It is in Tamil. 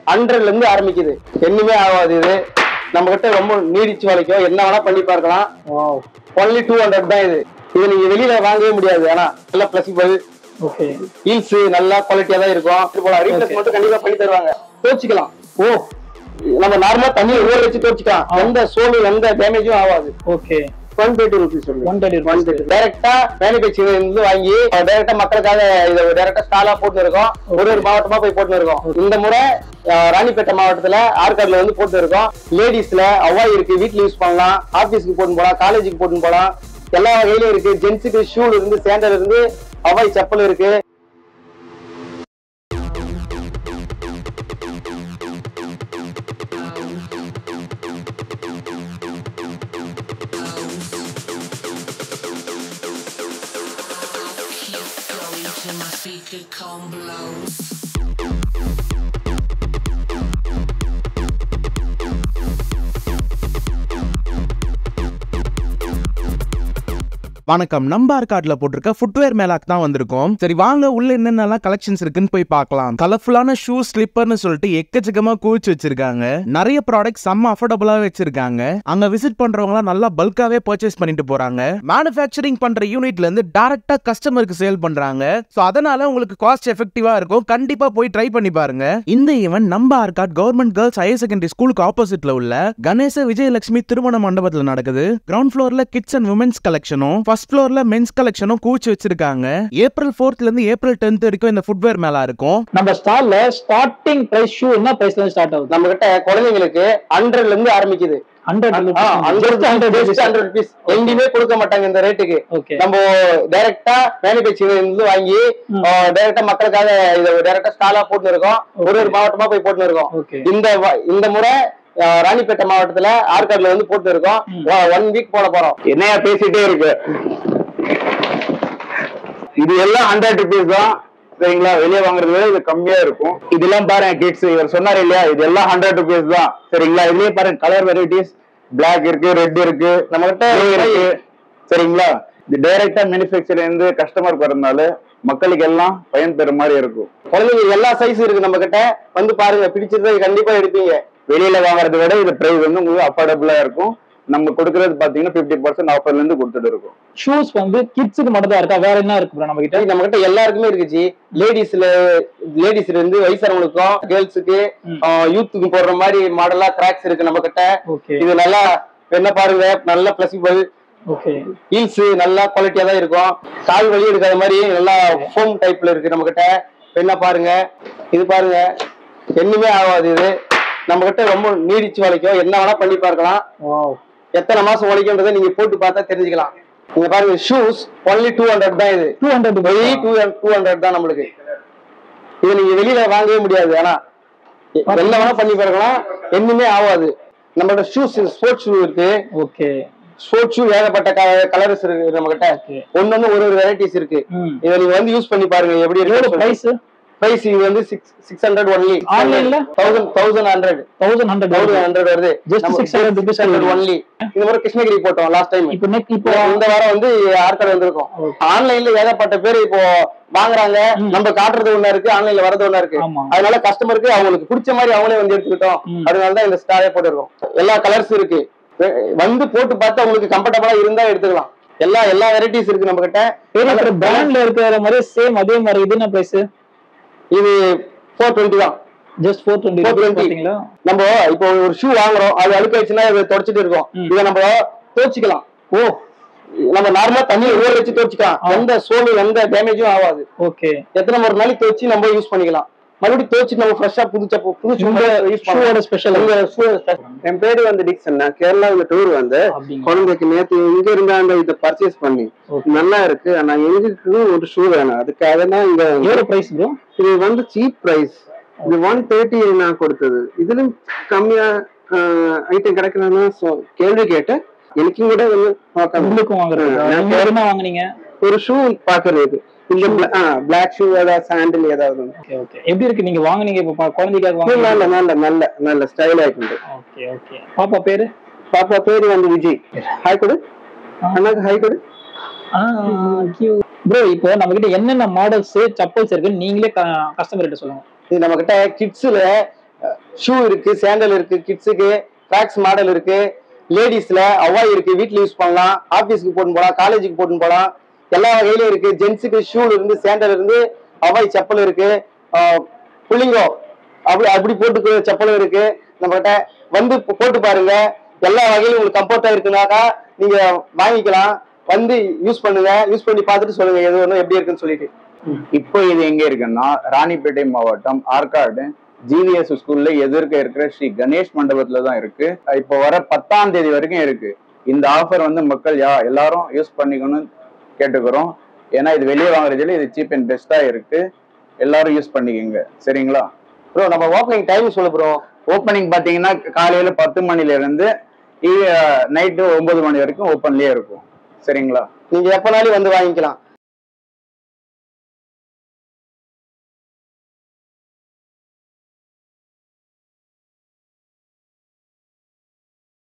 100ல இருந்து ஆரம்பிக்குது. என்னமே ஆகாது. இது நம்ம கிட்ட ரொம்ப நீடிச்சு வளைக்கும். என்ன வேணா பண்ணி பார்க்கலாம். ஒன்லி 200 தான் இது. இது நீங்க வெளியில வாங்கவே முடியாது. ஆனா நல்ல பிளெக்சிபிள். ஓகே. ஹீல்ஸ் நல்லா குவாலிட்டியா தான் இருக்கும். இப்போ ரீப்ளேஸ் மட்டும் கண்டிப்பா பண்ணி தருவாங்க. துவைச்சிக்கலாம். நம்ம நார்மலா தண்ணியை ஊற வச்சு துவைச்சிக்கலாம். எந்த சோலும் எந்த டேமேஜும் ஆகாது. ஓகே. 130 rupees. 130. டைரக்டா மேனுஃபேக்சரிங்ல இருந்து வாங்கி டைரக்டா மக்களுக்காக இதை டைரக்டா ஸ்டாலா போட்டு இருக்கோம். ஒரு மாவட்டமா போய் போட்டு இருக்கோம். இந்த முறை ராணிப்பேட்டை மாவட்டத்துல ஆற்காடுல வந்து போட்டு இருக்கோம். லேடிஸ்ல அவாய் இருக்கு, வீட்டுல யூஸ் பண்ணலாம், ஆபீஸ்க்கு போட்டு போலாம், காலேஜுக்கு போட்டு போலாம், எல்லா வகையிலும் இருக்கு. ஜென்ஸுக்கு ஷூல இருந்து சேண்டல் இருந்து அவாய் செப்பல் இருக்கு. My feet could come below. வணக்கம். நம்ம ஆற்காடுல போட்டிருக்க ஃபுட்வேர் மேலாக் தான் வந்திருக்கோம். சரி வாங்க உள்ள என்னென்னலாம் கலெக்ஷன்ஸ் இருக்குன்னு போய் பார்க்கலாம். கலர்ஃபுல்லான ஷூ ஸ்லிப்பர்னு சொல்லிட்டு எக்கச்சக்கமா குவிச்சு வச்சிருக்காங்க. நிறைய ப்ராடக்ட் செம்ம அஃபோர்டபுளா வச்சிருக்காங்க. அங்க விசிட் பண்றவங்க நல்லா பல்காவே பர்ச்சேஸ் பண்ணிட்டு போறாங்க. மேனுஃபேக்சரிங் பண்ற யூனிட்ல இருந்து டைரக்டா கஸ்டமருக்கு சேல் பண்றாங்க. சோ அதனால உங்களுக்கு காஸ்ட் எஃபெக்டிவா இருக்கும். கண்டிப்பா போய் ட்ரை பண்ணி பாருங்க. இந்த ஈவென்ட் நம்ம Arcot government girls higher secondary ஸ்கூலுக்கு ஆப்போசிட்ல உள்ள கணேச விஜயலட்சுமி திருமண மண்டபத்துல நடக்குது. கிரவுண்ட் ஃப்ளோர்ல கிட்ஸ் அண்ட் விமென்ஸ் கலெக்ஷனும் ஃபர்ஸ்ட் ஃப்ளோர்ல மென்ஸ் கலெக்ஷனும் கூச்சு வச்சிருக்காங்க. ஏப்ரல் 4th ல இருந்து ஏப்ரல் 10th வரைக்கும் இந்த ஃபுட்வேர் மேலா இருக்கும். நம்ம ஸ்டால்ல ஸ்டார்டிங் பிரைஸ் ஷூ என்ன பிரைஸ்ல இருந்து ஸ்டார்ட் ஆகுது? நம்ம கிட்ட குழந்தைங்களுக்கு 100ல இருந்து ஆரம்பிக்குது. 100 rupees எங்கேயுமே கொடுக்க மாட்டாங்க இந்த ரேட்டுக்கு. நம்ம டைரக்டா மேனுஃபேக்சரிங்ல இருந்து வாங்கி டைரக்டா மக்களுக்காக இதை டைரக்டா ஸ்டாலா போட்டு இருக்கோம். ஒரு மாவட்டமா போய் போட்டு இருக்கோம். இந்த முறை ராணிப்பேட்டை மாவட்டத்துல ஆற்காடுல வந்து போட்டு இருக்கோம். 1 வீக் போட போறோம். என்னையா பேசிட்டே இருக்கு. இது எல்லாம் 100 rupees தான். சரிங்களா? வெளியே வாங்குறத விட இது கம்மியா இருக்கும். இதெல்லாம் பாருங்க கிட்ஸ், இவர் சொன்னாரு இல்லையா, இது எல்லாம் 100 rupees தான். சரிங்களா? இதுலயே பாருங்க கலர் வெரைட்டிஸ், பிளாக் இருக்கு, ரெட் இருக்கு, நம்ம கிட்ட இருக்கு. சரிங்களா? இது டைரக்டா மேனுஃபேக்சரிங் இருந்து கஸ்டமருக்கு வரதுனால மக்களுக்கு எல்லாம் பயன் பெற மாதிரி இருக்கும். குழந்தைங்க எல்லா சைஸ் இருக்கு நம்ம கிட்ட. வந்து பாருங்க, பிடிச்சிருந்தா கண்டிப்பா எடுப்பீங்க. வெளியில வாங்குறதை விட இது பிரைஸ் வந்து உங்களுக்கு அஃபோர்டபுளா இருக்கும். நம்ம கொடுக்கறது பாத்தீங்கன்னா 50% ஆஃபர்ல இருந்து கொடுத்துட்டு இருக்கோம். ஷூஸ் வந்து கிட்ஸுக்கு மட்டும் தான் இருக்கா, வேற என்ன இருக்கு நம்ம கிட்ட? நம்ம கிட்ட எல்லாருக்குமே இருக்குச்சு. லேடிஸ்ல இருந்து வயசானவங்களுக்கும், கேர்ள்ஸுக்கு, யூத்துக்கு போடுற மாதிரி மாடலா கிராக்ஸ் இருக்கு நம்ம கிட்ட. இது நல்லா என்ன பாருங்க, நல்ல பிளெக்சிபிள். ஹீல்ஸ் நல்லா குவாலிட்டியா தான் இருக்கும். கால் வலி எடுக்காத மாதிரி நல்லா ஃபோம் டைப்ல இருக்கு நம்ம கிட்ட. என்ன பாருங்க, இது பாருங்க, என்னமே ஆகாது. இது நம்ம கிட்ட ரொம்ப நீடிச்சு வளைக்கும். என்ன வேணா பண்ணி பார்க்கலாம். எத்தனை மாசம் உழைக்கும்ன்றதை நீங்க போட்டு பார்த்தா தெரிஞ்சுக்கலாம். நீங்க பாருங்க, ஷூஸ் ஒன்லி 200 தான். இது 200 தான் நம்மளுக்கு. இது நீங்க வெளியில வாங்கவே முடியாது. ஆனா என்ன வேணா பண்ணி பார்க்கலாம். என்னமே ஆகாது. நம்மளோட ஷூஸ் ஸ்போர்ட்ஸ் ஷூ இருக்கு. ஸ்போர்ட்ஸ் ஷூ ஏகப்பட்ட கலர்ஸ் இருக்கு நம்ம கிட்ட. ஒன்னொன்னு ஒரு வெரைட்டிஸ் இருக்கு. இதை நீங்க வந்து யூஸ் பண்ணி பாருங்க எப்படி இருக்கு. பிரைஸ் இது வந்து 600 ஒன்லி. ஆன்லைன்ல 1100 வருது. Just 600 rupees only. இந்த மாதிரி கிருஷ்ணகிரி போட்டோம் லாஸ்ட் டைம். இப்போ இந்த வாரம் வந்து ஆற்காடு வந்திருக்கோம். ஆன்லைன்ல ஏகப்பட்ட பேர் இப்போ வாங்குறாங்க. நம்ம காட்டுறது ஒண்ணா இருக்கு, ஆன்லைன்ல வரது ஒண்ணா இருக்கு. அதனால கஸ்டமருக்கு அவங்களுக்கு பிடிச்ச மாதிரி அவங்களே வந்து எடுத்துக்கிட்டோம். அதனாலதான் இந்த ஸ்டாரே போட்டுருக்கோம். எல்லா கலர்ஸ் இருக்கு. வந்து போட்டு பார்த்து அவங்களுக்கு கம்ஃபர்டபுளா இருந்தா எடுத்துக்கலாம். எல்லா வெரைட்டிஸ் இருக்கு நம்ம கிட்ட. பிராண்ட்ல இருக்கிற மாதிரி சேம் அதே மாதிரி. இது என்ன பிரைஸ்? இது 420 தான். ஜஸ்ட் 420. நம்ம இப்போ ஒரு ஷூ வாங்குறோம், அது அழுக்காயிடுச்சுன்னா இதை தொடச்சிட்டு இருக்கோம். இதை நம்ம துவைச்சிக்கலாம். நம்ம நார்மலா தண்ணியை ஊற வச்சு துவைச்சிக்கலாம். எந்த சோலும் எந்த டேமேஜும் ஆகாது. எத்தனை ஒரு நாளைக்கு துவைச்சு நம்ம யூஸ் பண்ணிக்கலாம். மறுபடியும் துவைச்சு நம்ம ஃப்ரெஷ்ஷா புது ஸ்பெஷல். என் பேரு வந்து டிக்சன். நான் கேரளாவில் டூர் வந்து குழந்தைக்கு நேற்று இங்க இருந்தா இதை பர்ச்சேஸ் பண்ணி நல்லா இருக்கு. ஆனா எங்களுக்கு ஒரு ஷூ வேணும். அதுக்காக தான் இந்த பிரைஸ். இது வந்து சீப் பிரைஸ். இது 130 நான் கொடுத்தது. இதுல கம்மியா ஐட்டம் கிடைக்கலன்னா கேள்வி கேட்டு எனக்கும் கூட வாங்குனீங்க ஒரு ஷூ பாக்குறது. இந்த பிளாக் ஷூ ஏதாவது சாண்டில் ஏதாவது எப்படி இருக்கு? நீங்க வாங்குனீங்க இப்ப குழந்தைக்காக? நல்ல ஸ்டைல் ஆயிட்டு. பாப்பா பேரு வந்து விஜய். ஹாய் கொடு அண்ணாக்கு, ஹாய் கொடு. ப்ரோ, இப்போ நம்ம கிட்ட என்னென்ன மாடல்ஸ் செப்பல்ஸ் இருக்கு நீங்களே கஸ்டமர் கிட்ட சொல்லுங்க. இது நம்ம கிட்ட கிட்ஸ்ல ஷூ இருக்கு, சேண்டல் இருக்கு, கிட்ஸுக்கு ட்ராக்ஸ் மாடல் இருக்கு, லேடிஸ்ல அவாய் இருக்கு, வீட்டுல யூஸ் பண்ணலாம், ஆபீஸ்க்கு போட்டு போகலாம், காலேஜுக்கு போட்டு போகலாம், எல்லா வகையிலும் இருக்கு. ஜென்ஸுக்கு ஷூல இருந்து சேண்டல் இருந்து அவாய் செப்பல் இருக்கு, புள்ளிங்கோ அப்படி அப்படி போட்டுக்கிற செப்பலும் இருக்கு நம்மகிட்ட. வந்து போட்டு பாருங்க, எல்லா வகையிலும் உங்களுக்கு கம்ஃபர்ட்டா இருக்குனாக்கா நீங்க வாங்கிக்கலாம். வந்து யூஸ் பண்ணுங்க, யூஸ் பண்ணி பார்த்துட்டு சொல்லுங்க எது ஒன்றும் எப்படி இருக்குன்னு சொல்லிட்டு. இப்போ இது எங்க இருக்குன்னா ராணிப்பேட்டை மாவட்டம் ஆற்காடு ஜிவிஎஸ் ஸ்கூல்ல எதிர்க்க இருக்கிற ஸ்ரீ கணேஷ் மண்டபத்துல தான் இருக்கு. இப்போ வர 10ஆம் தேதி வரைக்கும் இருக்கு. இந்த ஆஃபர் வந்து மக்கள் எல்லாரும் யூஸ் பண்ணிக்கணும்னு கேட்டுக்கிறோம். ஏன்னா இது வெளியே வாங்குறதுல இது சீப் அண்ட் பெஸ்டா இருக்கு. எல்லாரும் யூஸ் பண்ணிக்கோங்க. சரிங்களா ப்ரோ? நம்ம ஓப்பனிங் டைம் சொல்லு ப்ரோ. ஓப்பனிங் பாத்தீங்கன்னா காலையில 10 மணில இருந்து நைட்டு 9 மணி வரைக்கும் ஓப்பன்லயே இருக்கும். சரிங்களா? நீங்க எப்பனாலும் வந்து வாங்கிக்கலாம்.